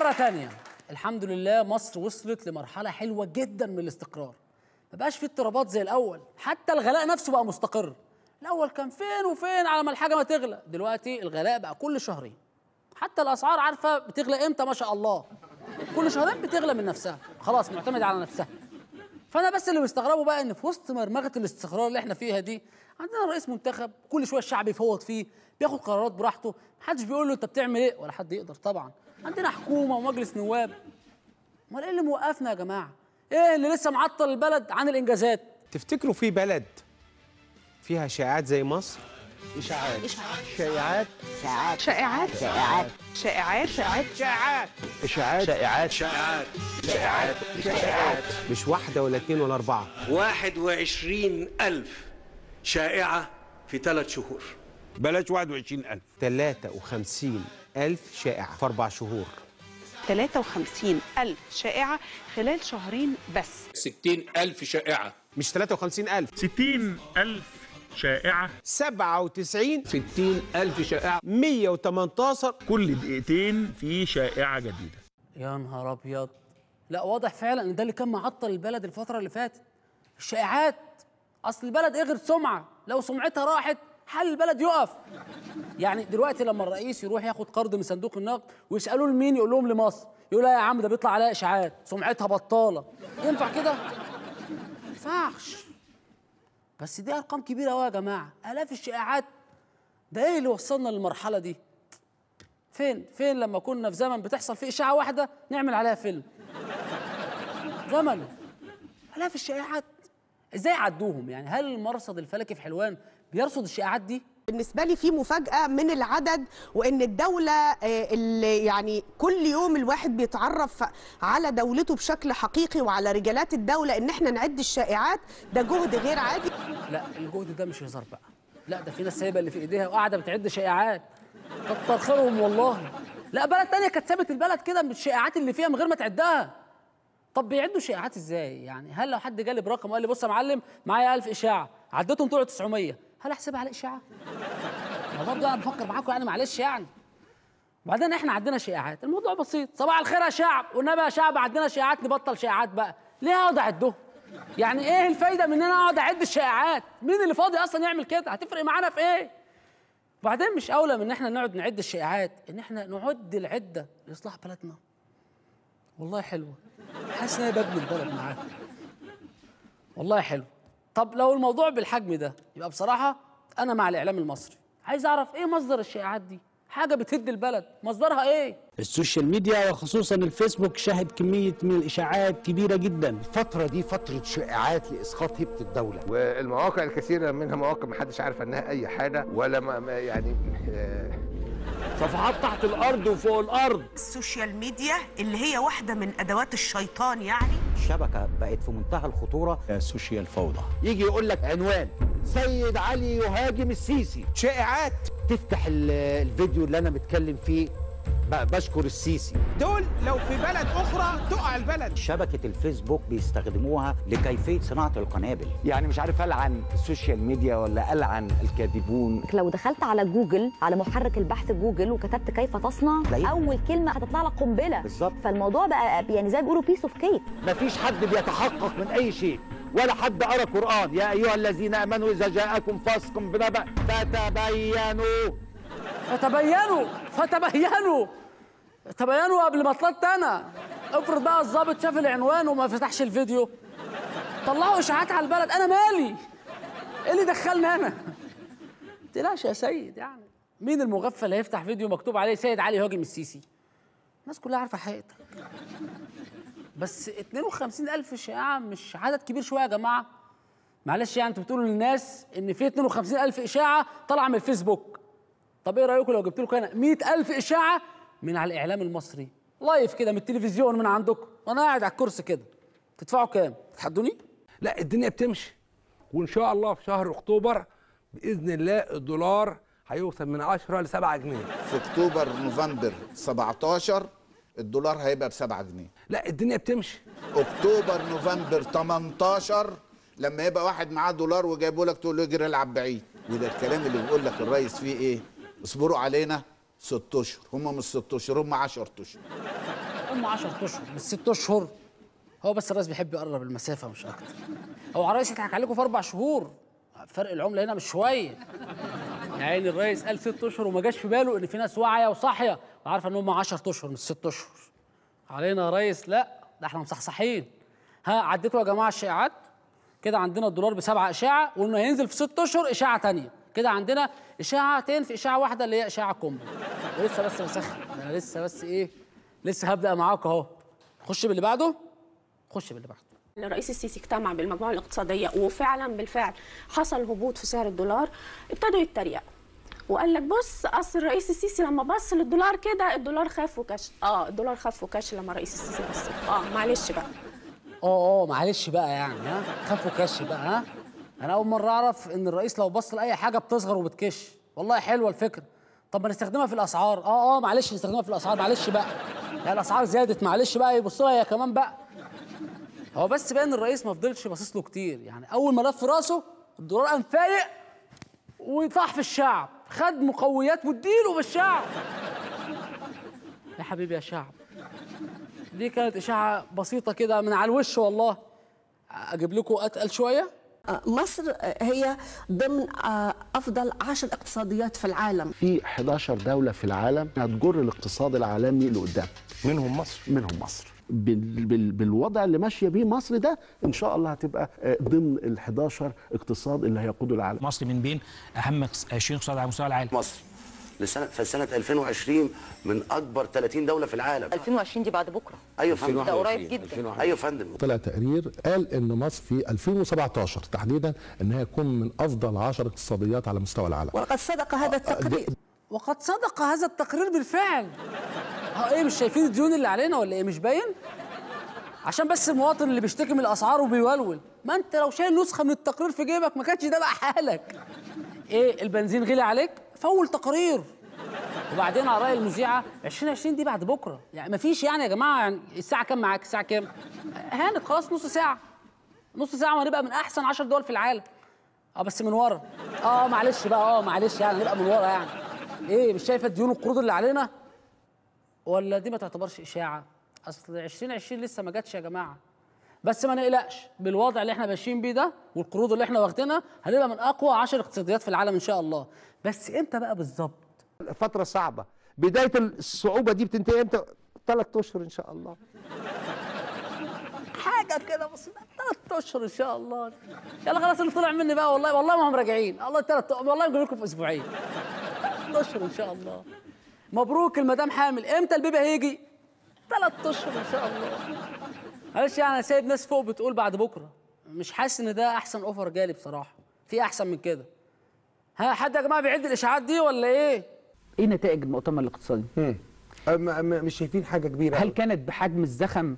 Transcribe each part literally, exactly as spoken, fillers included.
مرة تانية، الحمد لله مصر وصلت لمرحلة حلوة جدا من الاستقرار. ما بقاش في اضطرابات زي الأول، حتى الغلاء نفسه بقى مستقر. الأول كان فين وفين على ما الحاجة ما تغلى، دلوقتي الغلاء بقى كل شهرين. حتى الأسعار عارفة بتغلى إمتى ما شاء الله. كل شهرين بتغلى من نفسها، خلاص معتمدة على نفسها. فأنا بس اللي مستغربه بقى إن في وسط مرمغة الاستقرار اللي إحنا فيها دي، عندنا رئيس منتخب كل شوية الشعب يفوض فيه، بياخد قرارات براحته، محدش بيقول له أنت بتعمل إيه ولا حد يقدر طبعًا. عندنا حكومة ومجلس نواب. امال ايه اللي موقفنا يا جماعه؟ ايه اللي لسه معطل البلد عن الانجازات؟ تفتكروا في بلد فيها شائعات زي مصر؟ اشاعات شائعات شائعات شائعات شائعات شائعات شائعات شائعات اشاعات شائعات شائعات شائعات شائعات مش واحدة ولا اتنين ولا أربعة، واحد وعشرين ألف شائعة في ثلاث شهور. بلاش واحد وعشرين ألف، تلاتة وخمسين ألف شائعة في أربع شهور. ثلاثة وخمسين ألف شائعة خلال شهرين بس. ستين ألف شائعة، مش تلاتة وخمسين ألف، ستين ألف شائعة، سبعة وتسعين، ستين ألف شائعة، مية وتمنتاشر. كل دقيقتين في شائعة جديدة. يا نهار ابيض. لا واضح فعلا ان ده اللي كان معطل البلد الفتره اللي فاتت، الشائعات. اصل البلد ايه غير سمعه، لو سمعتها راحت حل البلد يقف. يعني دلوقتي لما الرئيس يروح ياخد قرض من صندوق النقد ويسالوه لمين، يقول لهم لمصر، يقول لا يا عم ده بيطلع عليها اشاعات، سمعتها بطاله. ينفع كده؟ ما ينفعش. بس دي ارقام كبيره قوي يا جماعه، الاف الشائعات. ده ايه اللي وصلنا للمرحله دي؟ فين فين لما كنا في زمن بتحصل فيه اشاعه واحده نعمل عليها فيلم. زمن الاف الشائعات، ازاي عدوهم؟ يعني هل المرصد الفلكي في حلوان بيرصد الشائعات دي؟ بالنسبة لي في مفاجأة من العدد، وإن الدولة اللي يعني كل يوم الواحد بيتعرف على دولته بشكل حقيقي وعلى رجالات الدولة، إن إحنا نعد الشائعات ده جهد غير عادي. لا الجهد ده مش هزار بقى، لا ده في ناس سايبة اللي في إيديها وقاعدة بتعد شائعات، كتر خيرهم والله. لا بلد تانية كانت سابت البلد كده بالشائعات اللي فيها من غير ما تعدها. طب بيعدوا شائعات إزاي؟ يعني هل لو حد جالي برقم وقال لي بص يا معلم معايا ألف إشاعة، عديتهم طلعوا تسعمية، هل احسبها على اشاعه؟ ما برضه انا بفكر معاكم يعني، معلش يعني. وبعدين احنا عندنا شائعات، الموضوع بسيط، صباح الخير يا شعب، والنبي يا شعب عندنا شائعات نبطل شائعات بقى، ليه اقعد اعدهم؟ يعني ايه الفايده من ان انا اقعد اعد الشائعات؟ مين اللي فاضي اصلا يعمل كده؟ هتفرق معانا في ايه؟ وبعدين مش اولى من ان احنا نقعد نعد الشائعات ان احنا نعد العده لاصلاح بلدنا؟ والله حلوه، حاسس ان انا ببني البلد معاكم. والله حلو. طب لو الموضوع بالحجم ده يبقى بصراحة أنا مع الإعلام المصري. عايز أعرف إيه مصدر الشائعات دي؟ حاجة بتهد البلد، مصدرها إيه؟ السوشيال ميديا وخصوصا الفيسبوك شهد كمية من الإشاعات كبيرة جدا. الفترة دي فترة شائعات لإسقاط هيبة الدولة، والمواقع الكثيرة منها مواقع محدش عارف عنها أي حاجة ولا ما يعني صفحات تحت الأرض وفوق الأرض. السوشيال ميديا اللي هي واحدة من أدوات الشيطان، يعني الشبكة بقت في منتهى الخطورة. السوشيال فوضى. يجي يقول لك عنوان سيد علي يهاجم السيسي، شائعات. تفتح الفيديو اللي أنا بتكلم فيه بشكر السيسي. دول لو في بلد أخرى تقع البلد. شبكة الفيسبوك بيستخدموها لكيفية صناعة القنابل. يعني مش عارف ألعن السوشيال ميديا ولا ألعن الكاذبون. لو دخلت على جوجل، على محرك البحث جوجل، وكتبت كيف تصنع، أول كلمة هتطلع لك قنبلة. بالظبط. فالموضوع بقى يعني زي ما بيقولوا بيس اوف كيك. مفيش حد بيتحقق من أي شيء، ولا حد قرأ قرآن. يا أيها الذين آمنوا إذا جاءكم فاسق بنبأ فتبينوا فتبينوا فتبينوا تبينوا قبل ما طلعت انا. افرض بقى الظابط شاف العنوان وما فتحش الفيديو، طلعوا اشاعات على البلد، انا مالي؟ ايه اللي دخلني انا؟ ما تقلقش يا سيد، يعني مين المغفل اللي هيفتح فيديو مكتوب عليه سيد علي يهاجم السيسي؟ الناس كلها عارفه حقيقتك. بس اتنين وخمسين ألف شائعه مش عدد كبير شويه يا جماعه؟ معلش يعني انتوا بتقولوا للناس ان في اتنين وخمسين ألف اشاعه طالعه من الفيسبوك. طب ايه رايكم لو جبت لكم انا مية ألف اشاعه من على الاعلام المصري لايف كده من التلفزيون من عندكم وانا قاعد على الكرسي كده، تدفعوا كام؟ تتحدوني؟ لا الدنيا بتمشي، وان شاء الله في شهر اكتوبر باذن الله الدولار هيوصل من عشرة ل سبعة جنيه. في اكتوبر نوفمبر سبعتاشر الدولار هيبقى ب سبعة جنيه. لا الدنيا بتمشي. اكتوبر نوفمبر تمنتاشر لما يبقى واحد معاه دولار وجايبه لك تقول له اجري العب بعيد. وده الكلام اللي بيقول لك الرئيس فيه ايه؟ اصبروا علينا ست اشهر، هم مش ست اشهر، هم عشرة اشهر. هم عشرة اشهر مش ست اشهر. هو بس الرئيس بيحب يقرب المسافه مش اكتر. هو الرئيس يضحك عليكم في اربع شهور، فرق العمله هنا مش شويه. يعني الرئيس قال ست اشهر وما جاش في باله ان في ناس واعيه وصاحيه وعارفه ان هم عشرة اشهر مش ست اشهر. علينا يا ريس؟ لا ده احنا مصحصحين. ها عديتوا يا جماعه الشائعات؟ كده عندنا الدولار بسبعه اشاعه وانه هينزل في ست اشهر اشاعه ثانيه، كده عندنا اشاعتين في اشاعه واحده اللي هي اشاعه كومبو. ولسه بس بسخن، انا لسه بس ايه؟ لسه هبدا معاكم اهو. خش باللي بعده. خش باللي بعده. الرئيس السيسي اجتمع بالمجموعه الاقتصاديه وفعلا بالفعل حصل هبوط في سعر الدولار. ابتدوا يتريقوا وقال لك بص اصل الرئيس السيسي لما بص للدولار كده الدولار خاف وكش. اه الدولار خاف وكش لما الرئيس السيسي بص. اه معلش بقى. اه اه معلش بقى يعني ها خاف وكش بقى. ها انا اول مره اعرف ان الرئيس لو بص لاي حاجه بتصغر وبتكش. والله حلوه الفكره. طب ما نستخدمها في الاسعار. اه اه معلش نستخدمها في الاسعار. معلش بقى يعني الاسعار زادت معلش بقى يبص لها هي كمان بقى. هو بس باين الرئيس ما فضلش باصص له كتير، يعني اول ما لف راسه الدولار قام فايق ويطاح في الشعب، خد مقويات واديله بالشعب. يا حبيبي يا شعب، دي كانت اشاعه بسيطه كده من على الوش. والله اجيب لكم اتقل شويه. مصر هي ضمن افضل عشر اقتصاديات في العالم. في حداشر دوله في العالم هتجر الاقتصاد العالمي لقدام، منهم مصر. منهم مصر. بال بال بالوضع اللي ماشيه بيه مصر ده ان شاء الله هتبقى ضمن ال حداشر اقتصاد اللي هيقودوا العالم. مصر من بين اهم عشرين اقتصاد على مستوى العالم. مصر لسنه في سنه ألفين وعشرين من اكبر ثلاثين دوله في العالم. ألفين وعشرين دي بعد بكره. ايوه فندم ده قريب جدا. ايوه فندم. طلع تقرير قال ان مصر في ألفين وسبعتاشر تحديدا انها تكون من افضل عشر اقتصاديات على مستوى العالم. وقد صدق هذا التقرير. وقد صدق هذا التقرير بالفعل. ها ايه مش شايفين الديون اللي علينا ولا ايه؟ مش باين؟ عشان بس المواطن اللي بيشتكي من الاسعار وبيولول، ما انت لو شايل نسخه من التقرير في جيبك ما كانش ده بقى حالك. ايه البنزين غلي عليك؟ فول تقرير. وبعدين على راي المذيعه عشرين عشرين دي بعد بكره، يعني ما فيش يعني يا جماعه. يعني الساعه كام معاك؟ الساعه كام؟ هانت خلاص نص ساعه. نص ساعه وهنبقى من احسن عشر دول في العالم. اه بس من ورا. اه معلش بقى اه معلش يعني هنبقى من ورا يعني. ايه مش شايفه الديون والقروض اللي علينا؟ ولا دي ما تعتبرش اشاعه؟ اصل عشرين عشرين لسه ما جاتش يا جماعه. بس ما نقلقش، بالوضع اللي احنا ماشيين بيه ده والقروض اللي احنا واخدينها هنبقى من اقوى عشر اقتصاديات في العالم ان شاء الله. بس امتى بقى بالظبط؟ فتره صعبه. بدايه الصعوبه دي بتنتهي امتى؟ ثلاث اشهر ان شاء الله. حاجه كده بسيطه ثلاث اشهر ان شاء الله. يلا خلاص اللي طلع مني بقى والله والله ما هم راجعين. الله ثلاث والله نجيب لكم في اسبوعين. ثلاث اشهر ان شاء الله. مبروك المدام حامل. امتى البيبي هيجي؟ ثلاث اشهر ان شاء الله. معلش يعني انا سايب ناس فوق بتقول بعد بكره. مش حاسس ان ده احسن اوفر جالي بصراحه. في احسن من كده. ها حد يا جماعه بيعد الاشاعات دي ولا ايه؟ ايه نتائج المؤتمر الاقتصادي؟ امم مش شايفين حاجه كبيره. هل كانت بحجم الزخم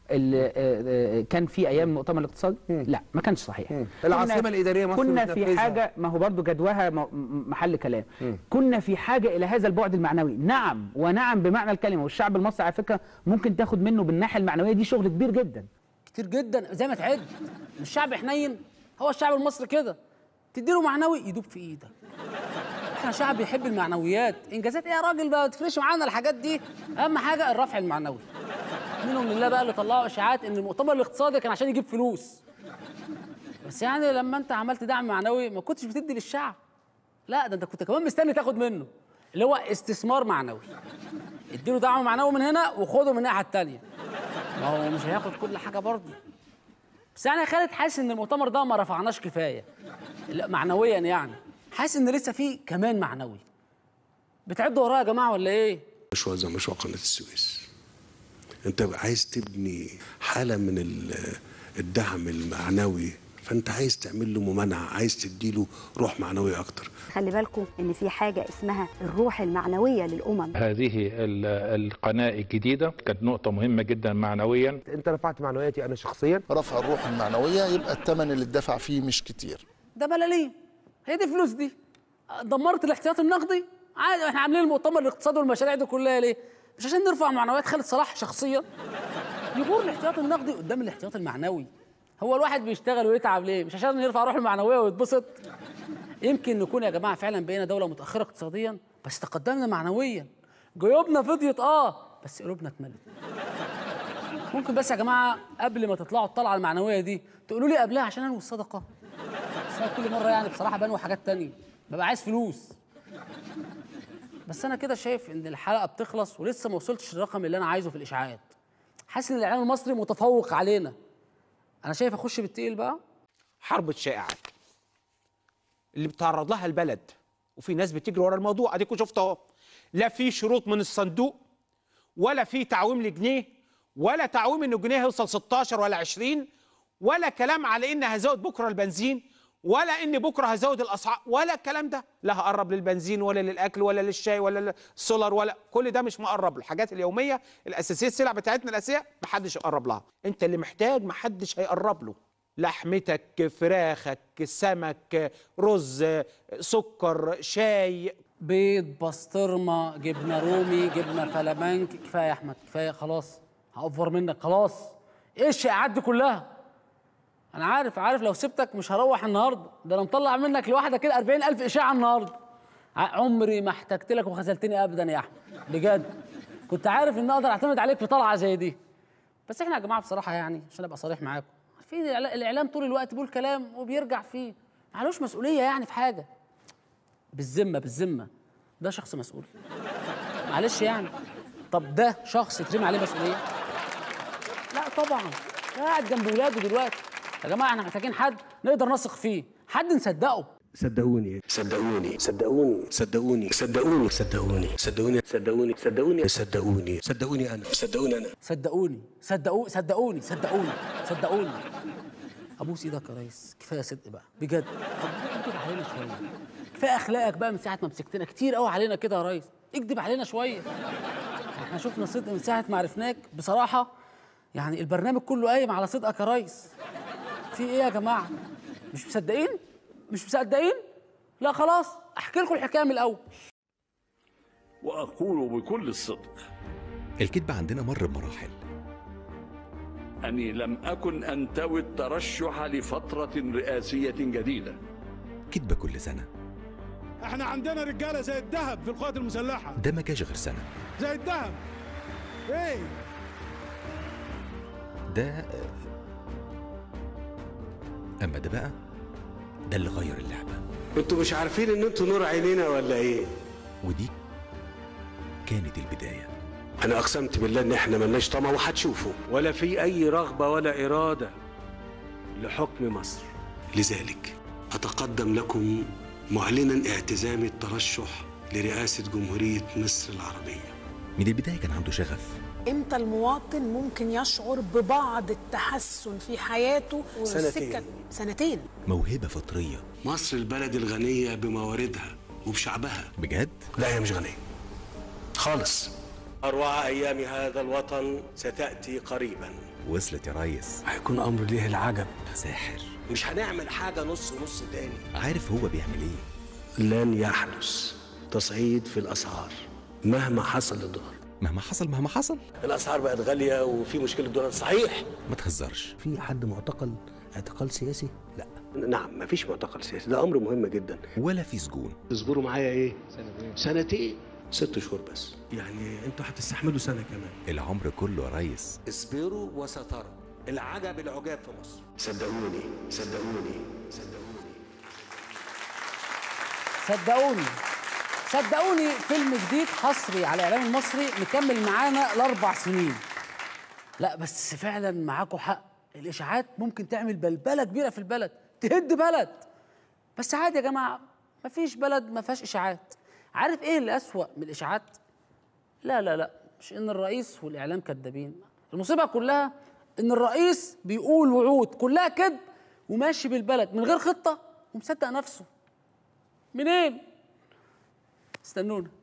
اللي كان في ايام المؤتمر الاقتصادي؟ مم. لا ما كانش صحيح. مم. العاصمه الاداريه مصر كنا في حاجه، ما هو برضو جدواها محل كلام. مم. كنا في حاجه الى هذا البعد المعنوي. نعم ونعم بمعنى الكلمه. والشعب المصري على فكره ممكن تاخد منه بالناحيه المعنويه دي شغل كبير جدا كتير جدا زي ما تعد. مش شعب حنين؟ هو الشعب المصري كده تديله معنوي يدوب في ايدك. احنا شعب بيحب المعنويات. انجازات ايه يا راجل بقى ما تفرقش معانا الحاجات دي. اهم حاجه الرفع المعنوي. منهم لله بقى اللي طلعوا اشاعات ان المؤتمر الاقتصادي كان عشان يجيب فلوس. بس يعني لما انت عملت دعم معنوي ما كنتش بتدي للشعب. لا ده انت كنت كمان مستني تاخد منه اللي هو استثمار معنوي. اديله دعم معنوي من هنا وخده من الناحيه الثانيه. ما هو مش هياخد كل حاجه برضه. بس يعني يا خالد حاسس ان المؤتمر ده ما رفعناش كفايه. لا معنويا يعني. حاسس ان لسه فيه كمان معنوي. بتعدوا ورايا يا جماعه ولا ايه؟ مشروع زي مشروع قناه السويس. انت عايز تبني حاله من الدعم المعنوي، فانت عايز تعمل له ممانعه، عايز تدي له روح معنويه اكتر. خلي بالكم ان في حاجه اسمها الروح المعنويه للامم. هذه القناه الجديده كانت نقطه مهمه جدا معنويا. انت رفعت معنوياتي انا شخصيا. رفع الروح المعنويه يبقى الثمن اللي اتدفع فيه مش كتير. ده ملاليم. هي دي فلوس دي. دمرت الاحتياط النقدي. عادي احنا عاملين المؤتمر الاقتصادي والمشاريع دي كلها ليه؟ مش عشان نرفع معنويات خالد صلاح شخصيا. يغور الاحتياط النقدي قدام الاحتياط المعنوي. هو الواحد بيشتغل ويتعب ليه؟ مش عشان يرفع روحه المعنويه ويتبسط. يمكن نكون يا جماعه فعلا بقينا دوله متاخره اقتصاديا بس تقدمنا معنويا. جيوبنا فضيت اه بس قلوبنا اتملت. ممكن بس يا جماعه قبل ما تطلعوا الطلعه المعنويه دي تقولوا لي قبلها عشان انوي الصدقه. بس انا كل مره يعني بصراحه بنوي حاجات تانية، ببقى عايز فلوس. بس انا كده شايف ان الحلقه بتخلص ولسه ما وصلتش للرقم اللي انا عايزه في الاشاعات. حاسس ان الاعلام المصري متفوق علينا. انا شايف اخش بالتقيل بقى. حرب الشائعات اللي بتعرض لها البلد، وفي ناس بتجري ورا الموضوع، اديكوا شفتوا اهو. لا في شروط من الصندوق، ولا في تعويم لجنيه، ولا تعويم ان الجنيه هيوصل ستاشر ولا عشرين، ولا كلام على ان هزود بكره البنزين، ولا ان بكره هزود الاسعار، ولا الكلام ده. لا هقرب للبنزين ولا للاكل ولا للشاي ولا للسولار، ولا كل ده مش مقرب. الحاجات اليوميه الاساسيه، السلع بتاعتنا الاساسيه محدش يقرب لها. انت اللي محتاج محدش هيقرب له. لحمتك، فراخك، سمك، رز، سكر، شاي، بيض، بسطرمه، جبنه رومي، جبنه فلامنك. كفايه يا احمد كفايه خلاص، هأوفر منك خلاص. ايه الشائعات دي كلها؟ انا عارف عارف لو سبتك مش هروح النهارده، ده انا مطلع منك لوحدك كده أربعين ألف اشاعه النهارده. عمري ما احتجت لك وخذلتني ابدا يا احمد بجد. كنت عارف ان اقدر اعتمد عليك في طلعه زي دي. بس احنا يا جماعه بصراحه يعني عشان ابقى صريح معاكم، عارفين الاعلام طول الوقت بيقول كلام وبيرجع فيه، معلوش مسؤوليه يعني في حاجه. بالذمه بالذمه ده شخص مسؤول؟ معلش يعني. طب ده شخص يترمي عليه مسؤوليه؟ لا طبعا. قاعد جنب ولاده دلوقتي. يا جماعه احنا محتاجين حد نقدر نثق فيه، حد نصدقه. صدقوني صدقوني صدقوني صدقوني صدقوني صدقوني صدقوني صدقوني صدقوني صدقوني صدقوني انا صدقوني انا صدقوني صدقوني صدقوني صدقوني صدقوني. ابوس ايدك يا ريس، كفايه صدق بقى بجد. اكذب علينا شويه، كفايه اخلاقك بقى من ساعه ما مسكتنا كتير قوي علينا كده يا ريس. اكذب علينا شويه. احنا شفنا صدق من ساعه ما عرفناك بصراحه. يعني البرنامج كله قايم على صدقك يا ريس. في ايه يا جماعه؟ مش مصدقين؟ مش مصدقين؟ لا خلاص احكي لكم الحكايه من الاول. واقول بكل الصدق، الكذب عندنا مر بمراحل. اني لم اكن انتوي الترشح لفتره رئاسيه جديده. كذبه كل سنه. احنا عندنا رجاله زي الذهب في القوات المسلحه. ده ما جاش غير سنه. زي الذهب. ايه؟ ده اما ده بقى ده اللي غير اللعبه. انتوا مش عارفين ان انتوا نور عينينا ولا ايه؟ ودي كانت البدايه. انا اقسمت بالله ان احنا ملناش طمع وهتشوفوا، ولا في اي رغبه ولا اراده لحكم مصر. لذلك اتقدم لكم معلنا اعتزامي الترشح لرئاسه جمهوريه مصر العربيه. من البدايه كان عنده شغف. امتى المواطن ممكن يشعر ببعض التحسن في حياته؟ سنتين. سنتين. موهبه فطريه. مصر البلد الغنيه بمواردها وبشعبها. بجد؟ لا هي مش غنيه خالص. اروع ايام هذا الوطن ستاتي قريبا. وصلت يا ريس. هيكون امر ليه العجب. ساحر. مش هنعمل حاجه نص نص تاني. عارف هو بيعمل ايه؟ لن يحدث تصعيد في الاسعار مهما حصل للدولار. مهما حصل مهما حصل الاسعار بقت غاليه وفي مشكله دولار. صحيح. ما تهزرش. في حد معتقل اعتقال سياسي؟ لا. نعم مفيش معتقل سياسي، ده امر مهم جدا. ولا في سجون. تصبروا معايا ايه؟ سنتين. سنتين. ست شهور بس. يعني انتوا هتستحملوا سنه كمان. العمر كله يا ريس. اصبروا وستروا العجب العجاب في مصر. صدقوني صدقوني صدقوني صدقوني صدقوني فيلم جديد حصري على الاعلام المصري مكمل معانا لاربع سنين. لا بس فعلا معاكم حق، الاشاعات ممكن تعمل بلبله كبيره في البلد، تهد بلد. بس عادي يا جماعه، مفيش بلد ما فيهاش اشاعات. عارف ايه اللي اسوأ من الاشاعات؟ لا لا لا مش ان الرئيس والاعلام كدابين، المصيبه كلها ان الرئيس بيقول وعود كلها كذب وماشي بالبلد من غير خطه ومصدق نفسه. منين؟ استنونا.